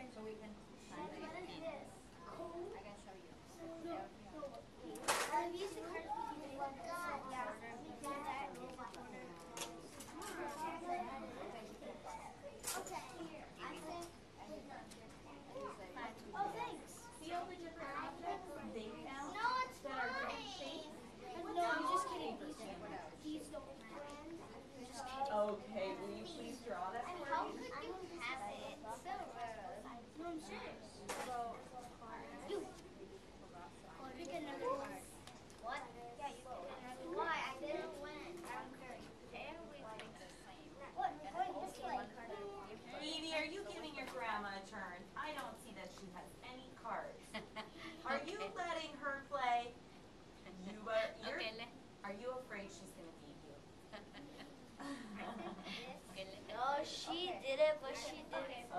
So we can find it. What is this? I can show you. I've used the cards with you. Yeah, we did that. Okay, here. I think. Oh, thanks. See all the different objects they found No, it's that are different fine. shapes? No, I'm just kidding. These don't friend. I'm just kidding. Okay, will you please draw that for How me? could you have it? So rude. No, I'm serious. You. Pick another card. What? Yeah, you can. Why? I didn't win. I don't care. And we pick the same. What? This way. Evie, are you giving your grandma a turn? I don't see that she has any cards. Are you letting her play? Are you afraid she's going to beat you? No, she did it, but she did it